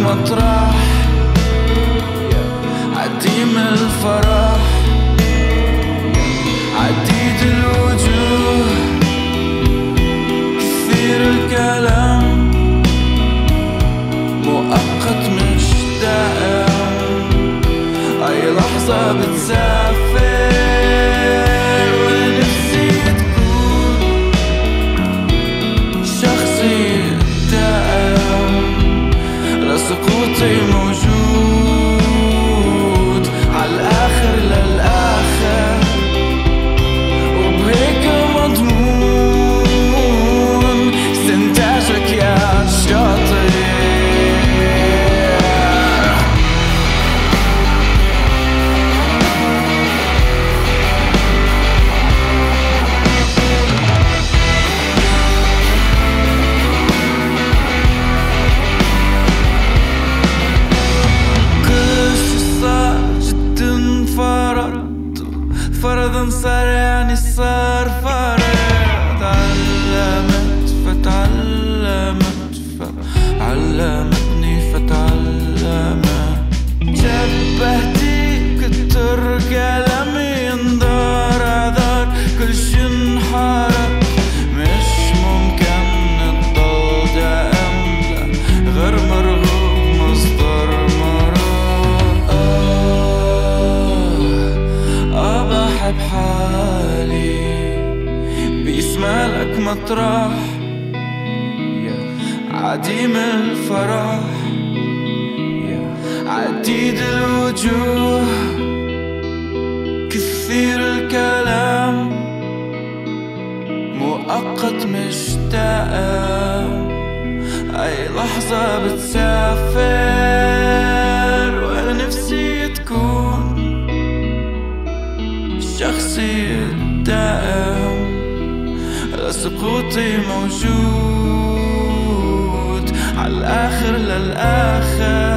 مطرح عديم الفرح، عديد الوجوه، كثير الكلام، مؤقت مش دائم، أي لحظة بتسافر ونفسي تكون شخصي دائم، لسقوطي موجود عالآخر للآخر، وبهيك مضمون استنتاجك يا شاطر. فرضاً صار يعني صار فرض، علمت فتعلمت فعلمتني فتعلمت، شبهتي كتر كلامي انظار عذار كل شي انحرق، مش ممكن تضل دائم غير مرغوب مصدر بحالي بيسمالك مطرح عديم الفرح، عديد الوجوه، كثير الكلام، مؤقت مش دائم، أي لحظة بتسافر ونفسي تكون شخصي دائم، سقوطي موجود عالآخر للآخر.